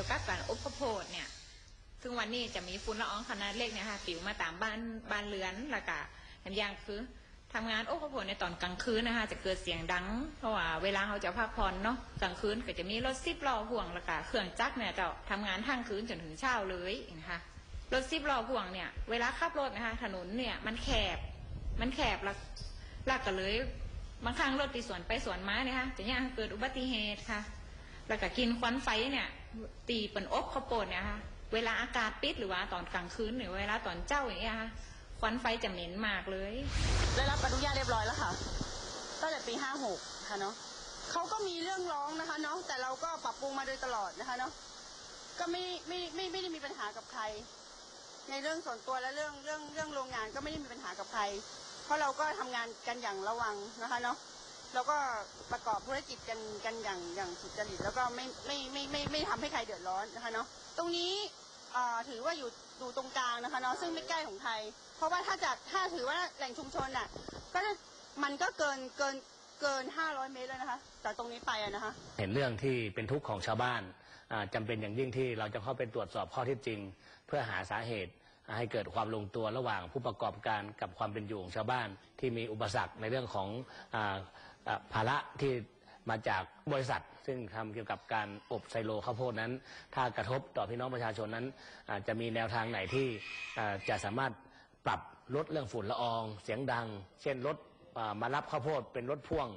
ยวกับการอบข้าวโพดเนี่ยซึ่งวันนี้จะมีฝุ่นละอองขนาดเล็กเนี่ยค่ะปิวมาตามบ้านเรือนแล้วก็อย่างคือทำงานอบข้าวโพดในตอนกลางคืนนะคะจะเกิดเสียงดังเพราะว่าเวลาเขาจะพักผ่อนเนาะกลางคืนก็จะมีรถ10 ล้อพ่วงแล้วก็เครื่องจักรเนี่ยจะทำงานทั้งคืนจนถึงเช้าเลยนะคะรถ10 ล้อพ่วงเนี่ยเวลาขับรถนะคะถนนเนี่ยมันแคบแล้วก็เลยบางครั้งรถตีสวนไปสวนมาเนี่ยค่ะจะยังเกิดอุบัติเหตุค่ะแล้วก็กินควันไฟเนี่ยตีเป็นอบข้าวโพดเนี่ยค่ะเวลาอากาศปิดหรือว่าตอนกลางคืนหรือเวลาตอนเจ้าอย่างเงี้ยค่ะควันไฟจะเหม็นมากเลยได้รับอนุญาตเรียบร้อยแล้วค่ะตั้งแต่ปี56ค่ะเนาะเขาก็มีเรื่องร้องนะคะเนาะแต่เราก็ปรับปรุงมาโดยตลอดนะคะเนาะก็ไม่ได้มีปัญหากับใครในเรื่องส่วนตัวและเรื่องโรงงานก็ไม่ได้มีปัญหากับใครเพราะเราก็ทำงานกันอย่างระวังนะคะเนาะเราก็ประกอบธุรกิจกันอย่างสุจริตแล้วก็ไม่ทำให้ใครเดือดร้อนนะคะเนาะตรงนี้ถือว่าอยู่ตรงกลางนะคะเนาะซึ่งไม่ใกล้ของใครเพราะว่าถ้าถือว่าแหล่งชุมชนอ่ะก็มันก็เกิน500 เมตรแล้วนะคะจากตรงนี้ไปนะคะเห็นเรื่องที่เป็นทุกข์ของชาวบ้านจำเป็นอย่างยิ่งที่เราจะเข้าไปตรวจสอบข้อเท็จจริงเพื่อหาสาเหตุให้เกิดความลงตัวระหว่างผู้ประกอบการกับความเป็นอยู่ของชาวบ้านที่มีอุปสรรคในเรื่องของภาระที่มาจากบริษัทซึ่งทำเกี่ยวกับการอบไซโลข้าวโพดนั้นถ้ากระทบต่อพี่น้องประชาชนนั้นจะมีแนวทางไหนที่จะสามารถปรับลดเรื่องฝุ่นละอองเสียงดังเช่นรถมารับข้าวโพดเป็นรถพ่วง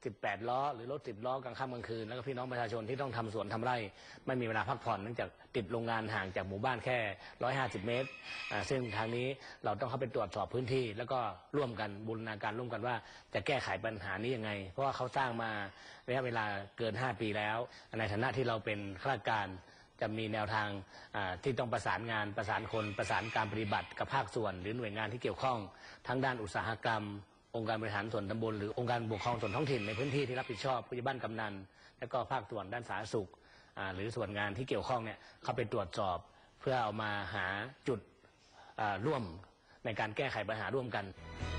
18 ล้อหรือรถ10 ล้อกลางค่ำกลางคืนแล้วก็พี่น้องประชาชนที่ต้องทำสวนทำไร่ไม่มีเวลาพักผ่อนเนื่องจากติดโรงงานห่างจากหมู่บ้านแค่150 เมตรซึ่งทางนี้เราต้องเข้าไปตรวจสอบพื้นที่แล้วก็ร่วมกันบูรณาการร่วมกันว่าจะแก้ไขปัญหานี้ยังไงเพราะว่าเขาสร้างมาระยะเวลาเกิน5 ปีแล้วในฐานะที่เราเป็นข้าราชการจะมีแนวทางที่ต้องประสานงานประสานคนประสานการปฏิบัติกับภาคส่วนหรือหน่วยงานที่เกี่ยวข้องทั้งด้านอุตสาหกรรมองค์การบริหารส่วนตำบลหรือองค์การปกครองส่วนท้องถิ่นในพื้นที่ที่รับผิดชอบผู้ใหญ่บ้านกำนันและก็ภาคส่วนด้านสาธารณสุขหรือส่วนงานที่เกี่ยวข้องเนี่ยเข้าไปตรวจสอบเพื่อเอามาหาจุดร่วมในการแก้ไขปัญหาร่วมกัน